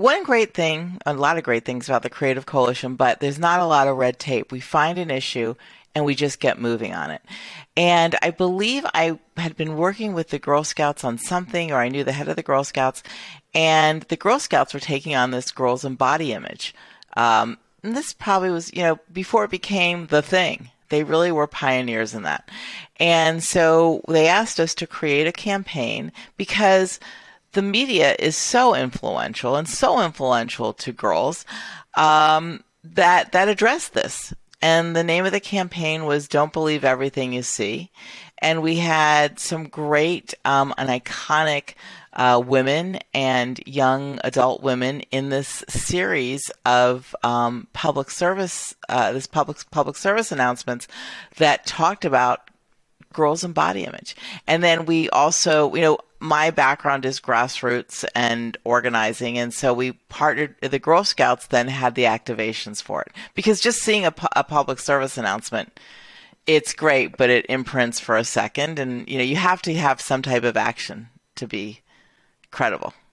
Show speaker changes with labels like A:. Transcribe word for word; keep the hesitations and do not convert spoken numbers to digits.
A: one great thing, a lot of great things about the Creative Coalition, but there's not a lot of red tape. We find an issue and we just get moving on it. And I believe I had been working with the Girl Scouts on something, or I knew the head of the Girl Scouts, and the Girl Scouts were taking on this girls and body image. Um, and this probably was, you know, before it became the thing. They really were pioneers in that. And so they asked us to create a campaign because the media is so influential and so influential to girls um, that that addressed this. And the name of the campaign was Don't Believe Everything You See. And we had some great um, and iconic uh, women and young adult women in this series of um, public service, uh, this public public service announcements that talked about girls and body image. And then we also, you know, my background is grassroots and organizing, and so we partnered, the Girl Scouts then had the activations for it. Because just seeing a, pu- a public service announcement, it's great, but it imprints for a second, and you know, you have to have some type of action to be credible.